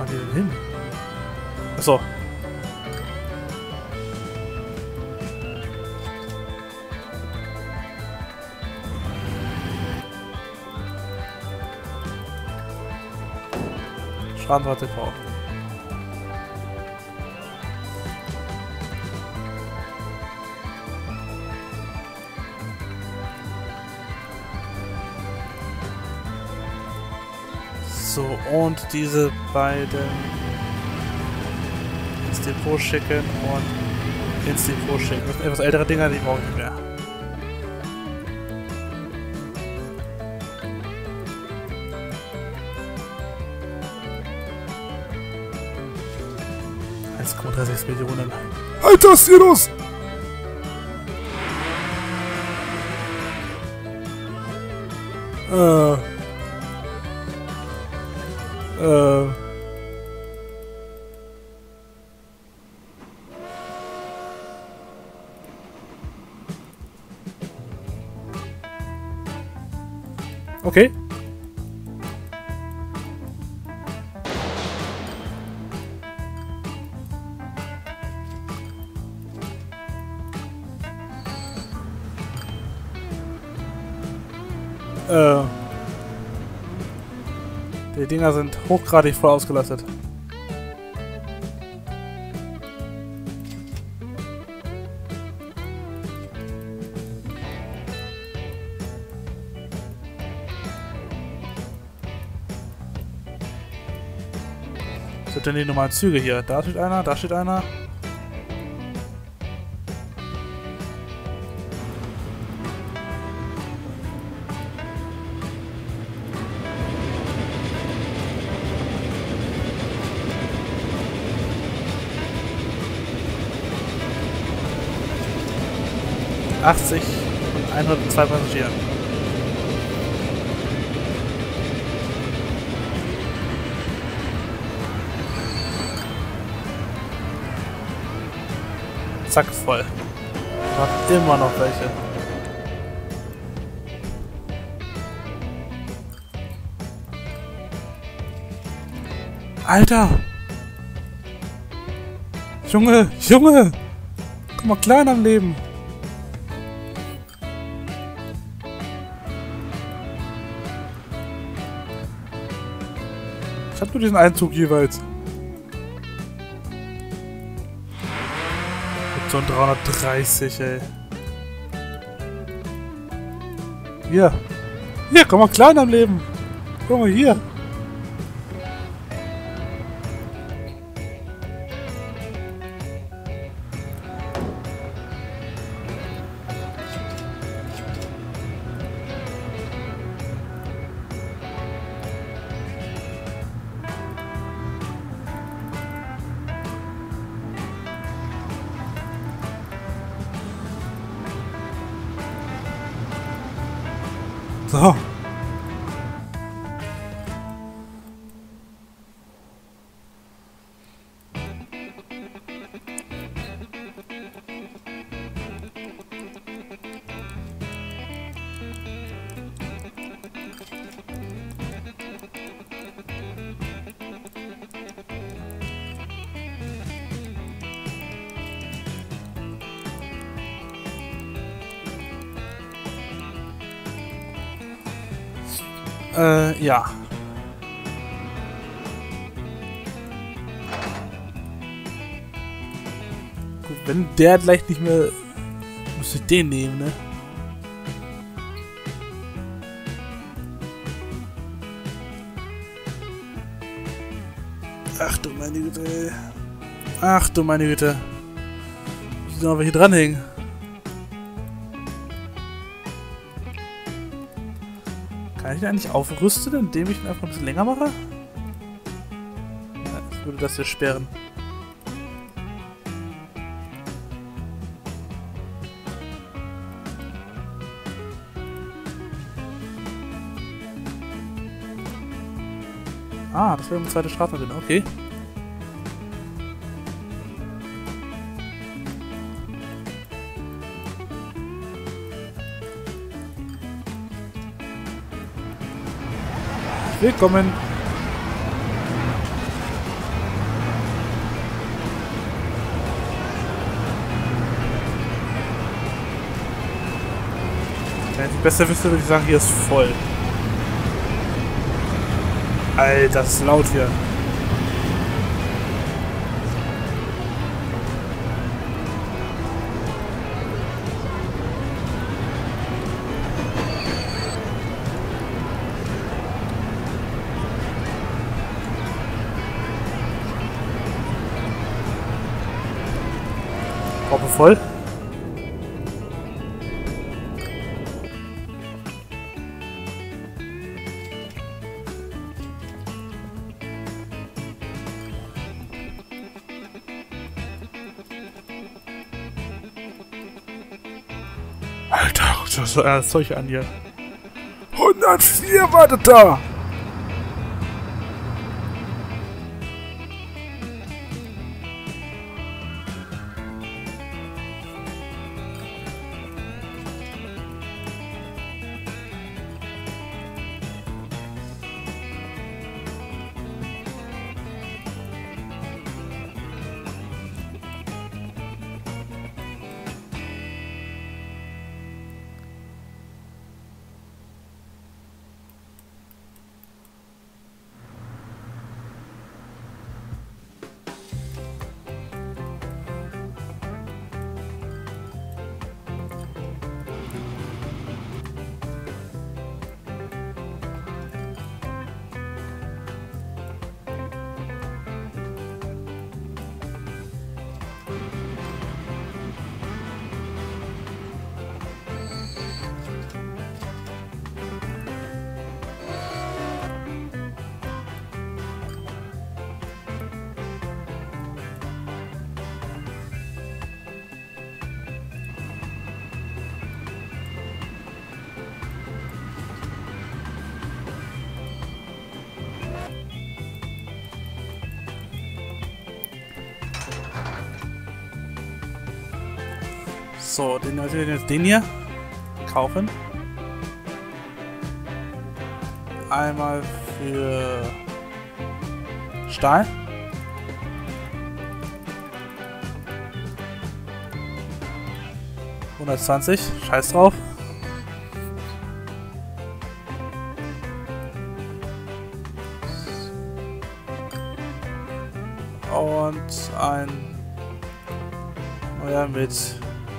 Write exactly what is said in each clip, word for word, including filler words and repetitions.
fahren die denn hin? Achso. Schadenrate T V. So, und diese beiden ins Depot schicken und ins Depot schicken. Das sind etwas ältere Dinger, die brauche ich nicht mehr. eins Komma sechs Millionen. Alter, ist hier los? Äh. Äh. Okay. Äh. Die Dinger sind hochgradig voll ausgelastet. Was sind denn die normalen Züge hier? Da steht einer, da steht einer. achtzig und hundertzwei Passagiere. Zack, voll. Hat immer noch welche. Alter! Junge, Junge! Guck mal, klein am Leben. Ich hab nur diesen Einzug jeweils. Mit so ein dreihundertdreißig, ey. Hier. Hier, komm mal klein am Leben. Guck mal hier. So. Äh, ja. Gut, wenn der gleich nicht mehr... Muss ich den nehmen, ne? Ach du meine Güte, ey. Ach du meine Güte. Muss ich noch welche dranhängen? Kann ich den eigentlich aufrüsten, indem ich ihn einfach ein bisschen länger mache? Ja, ich würde das hier sperren. Ah, das wäre eine zweite Straße drin, okay. Willkommen. Besser wüsste, würde ich sagen, hier ist voll. Alter, das ist laut hier. Gruppe voll. Alter, das ist das Zeug an hier. hundertvier wartet da! So, den natürlich jetzt den hier kaufen. Einmal für Stahl. hundertzwanzig, scheiß drauf. Und ein neuer mit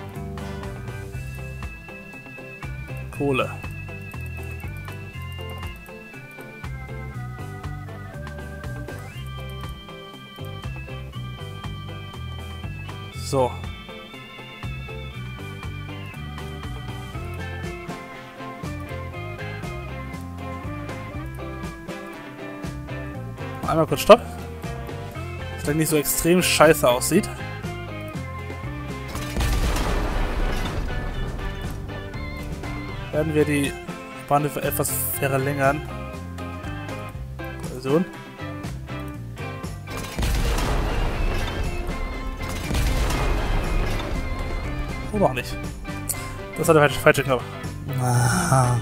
Kohle. So. Einmal kurz Stopp. Dass das nicht so extrem scheiße aussieht. Werden wir die Bahnhöfe etwas verlängern. Kollision. Oh, noch nicht. Das war der falsche, falsche Knopf. Ah.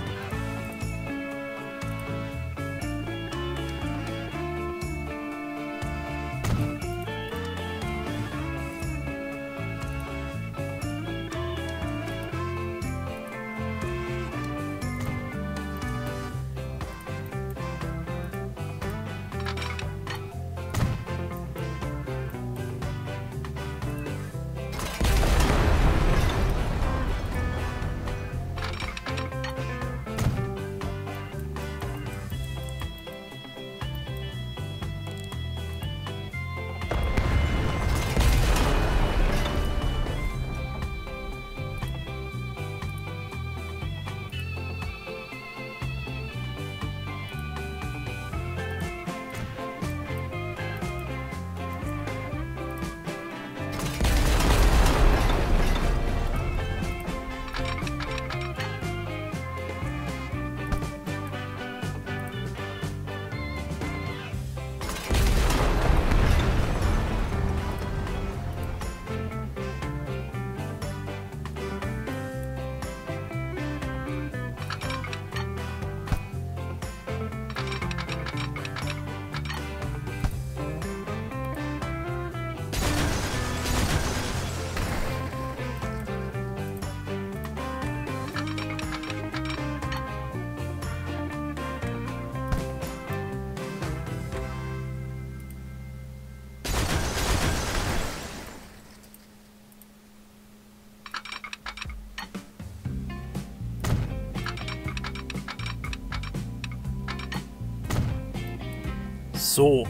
So.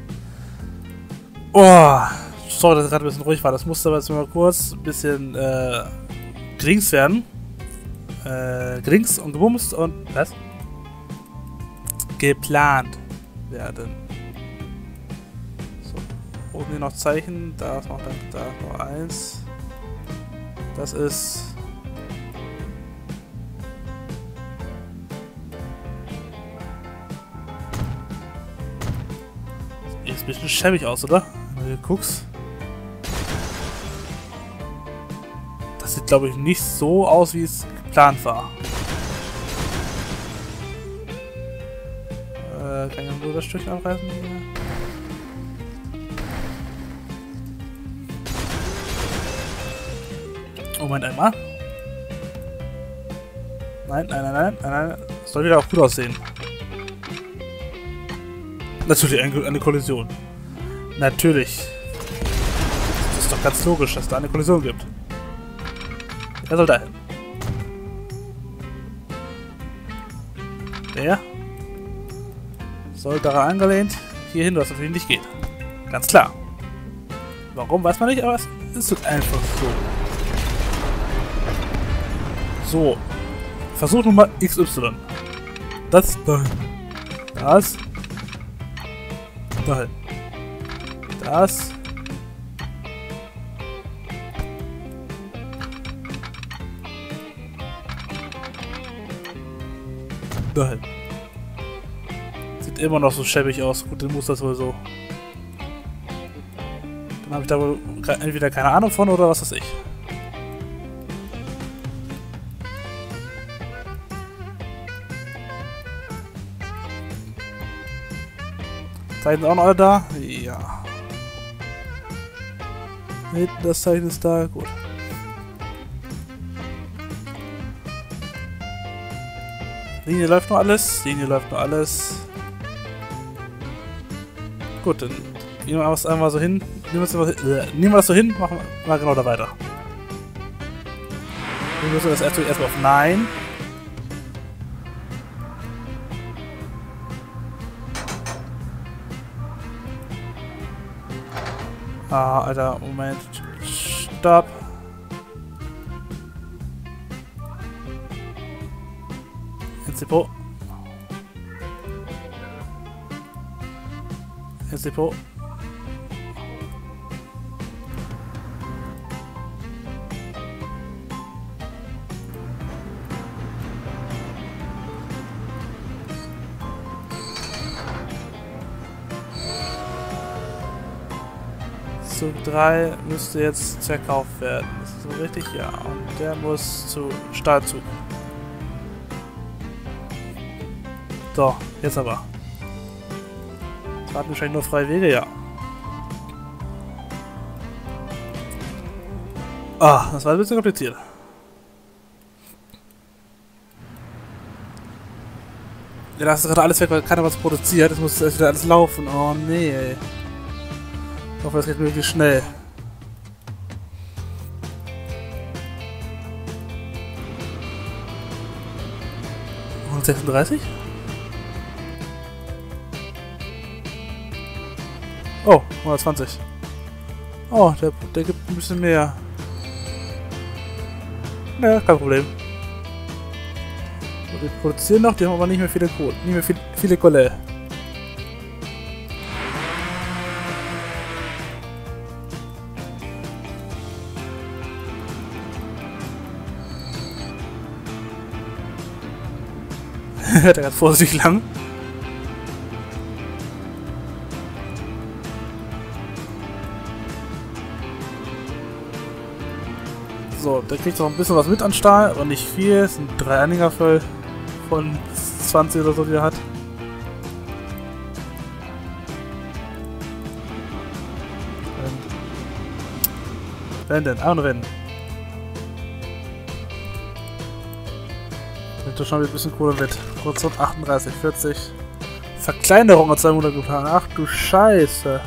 Oh, sorry, dass es gerade ein bisschen ruhig war. Das musste aber jetzt mal kurz ein bisschen äh, grings werden. Äh, grings und gebumst und was? Geplant werden. So, oben hier noch Zeichen. Da ist noch, da ist noch eins. Das ist... Sieht ein bisschen schäbig aus, oder? Wenn du guckst. Das sieht, glaube ich, nicht so aus, wie es geplant war. Äh, kann ich nur das Stückchen abreißen? Moment einmal. Nein, nein, nein, nein, nein, nein. Das soll wieder auch gut aussehen. Natürlich eine, eine Kollision. Natürlich. Das ist doch ganz logisch, dass da eine Kollision gibt. Er soll dahin. Der soll daran angelehnt hierhin, was natürlich nicht geht. Ganz klar. Warum, weiß man nicht, aber es ist einfach so. So. Versuch Nummer X Y. Das dahin. Das. Dahin. Das. Dahin. Sieht immer noch so schäbig aus. Gut, dann muss das sowieso. Dann habe ich da wohl entweder keine Ahnung von oder was weiß ich. Zeichen sind auch noch alle da? Ja. Hinten das Zeichen ist da, gut. Linie läuft noch alles, Linie läuft noch alles. Gut, dann nehmen wir das einmal so hin. Nehmen wir das, äh, nehmen wir das so hin, machen wir mal genau da weiter. Wir müssen das erst erstmal auf Nein. Ah, Alter, Moment. Stopp. Ins Depot. Ins Depot. Zug drei müsste jetzt verkauft werden. Ist das so richtig? Ja. Und der muss zu Stahlzug. So, jetzt aber. Es warten wahrscheinlich nur freie Wege, ja. Ah, das war ein bisschen kompliziert. Ja, da hast du gerade alles weg, weil keiner was produziert. Jetzt muss erst wieder alles laufen. Oh nee, ey. Ich hoffe, das geht möglichst schnell. hundertsechsunddreißig? Oh, hundertzwanzig. Oh, der, der gibt ein bisschen mehr. Naja, kein Problem. So, die produzieren noch, die haben aber nicht mehr viele Kohle. Nicht mehr viel, viele Kohle. Der geht vorsichtig lang. So, der kriegt noch ein bisschen was mit an Stahl, aber nicht viel. Es sind drei Anhänger voll von zwanzig oder so, die er hat. Wenn denn? Ah, und wenn. Nimmt doch schon ein bisschen Kohle mit. Produktion achtunddreißig, vierzig. Verkleinerung hat zwei Monate geplant. Ach du Scheiße.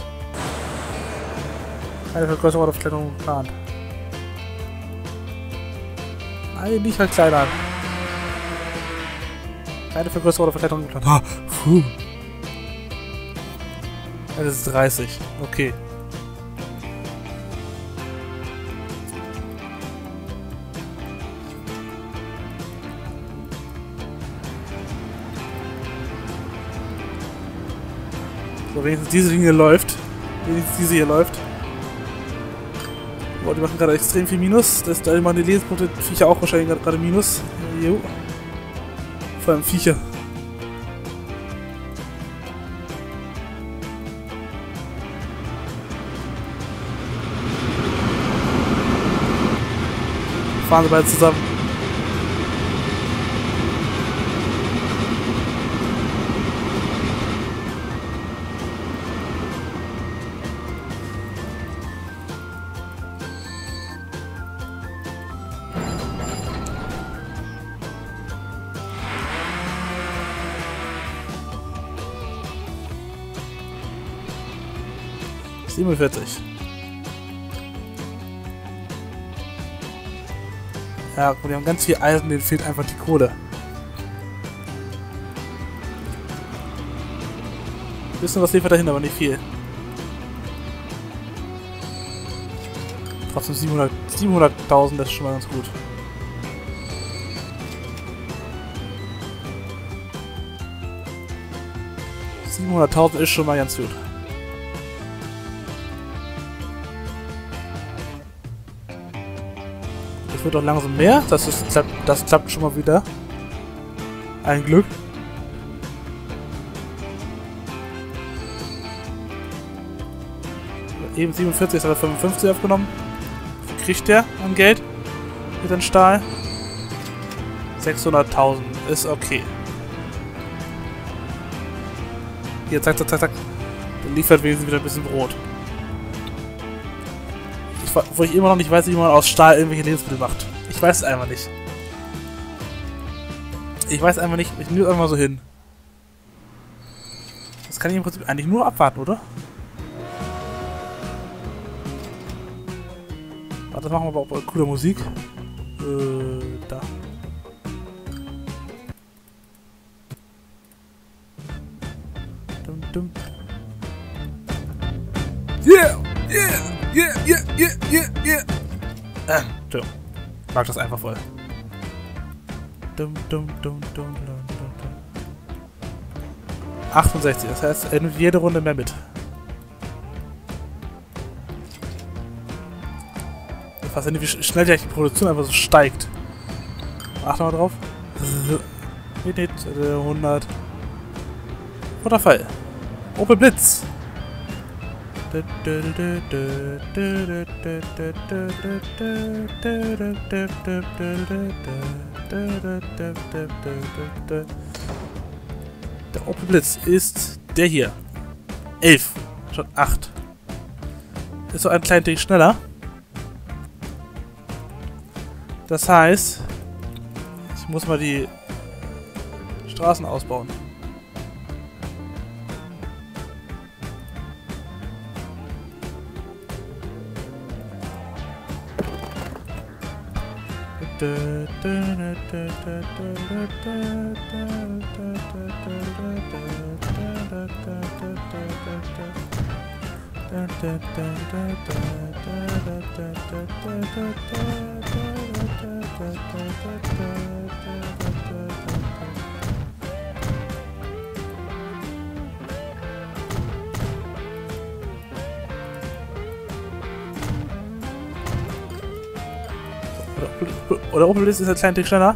Keine Vergrößerung oder Verkleinerung geplant. Nein, nicht verkleinern. Keine Vergrößerung oder Verkleinerung geplant. Ah, puh. Das ist dreißig. Okay. So, wenigstens diese Linie läuft. Wenigstens diese hier läuft. Boah, die machen gerade extrem viel Minus. Das, da machen die Lebenspunkte Viecher auch wahrscheinlich gerade Minus. Jo. Vor allem Viecher. Fahren sie beide zusammen. siebenundvierzig. Ja, wir haben ganz viel Eisen, denen fehlt einfach die Kohle. Ein bisschen was liefert dahin, aber nicht viel. Trotzdem siebenhunderttausend, das ist schon mal ganz gut. siebenhunderttausend ist schon mal ganz gut. Es wird auch langsam mehr. Das, ist, das klappt schon mal wieder. Ein Glück. Eben siebenundvierzig, ist aber fünfundfünfzig aufgenommen. Was kriegt der an Geld? Mit dem Stahl? sechshunderttausend. Ist okay. Hier, zack, zack, zack, zack. Dann liefert wenigstens wieder ein bisschen Brot. Wo ich immer noch nicht weiß, wie man aus Stahl irgendwelche Lebensmittel macht. Ich weiß es einfach nicht. Ich weiß einfach nicht. Ich nehme es einfach mal so hin. Das kann ich im Prinzip eigentlich nur abwarten, oder? Warte, das machen wir aber auch bei cooler Musik. Äh, da. Dum, dum. Yeah! Yeah! Yeah, yeah, yeah, yeah, yeah. Äh, so. Ich mag das einfach voll. Dum, dum, dum, dum, dum, dum. achtundsechzig, das heißt, er nimmt jede Runde mehr mit. Faszinierend, wie schnell die Produktion einfach so steigt. Achte mal drauf. hundert. Guter Fall. Opel Blitz. Der Opel Blitz ist der hier. elf. Schon acht. Ist so ein klein Tick schneller. Das heißt, ich muss mal die Straßen ausbauen. Oder Opel Blitz ist ein kleiner Tick schneller.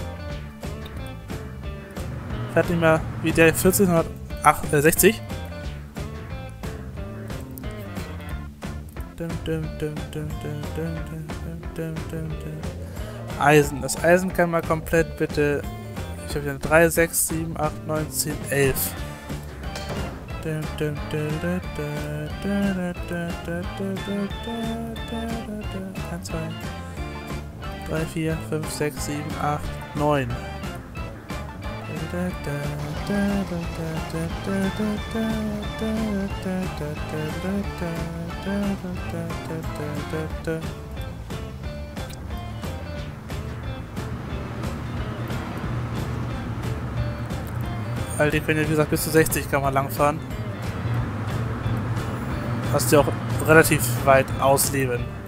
Fährt nicht mehr wie der vierzig, sondern sechzig. Eisen. Das Eisen kann mal komplett bitte. Ich habe hier drei, sechs, sieben, acht, neun, zehn, elf. eins, zwei, drei, vier, fünf, sechs, sieben, acht, neun. Weil die können ja, wie gesagt, bis zu sechzig kann man langfahren. hast du auch relativ weit ausleben.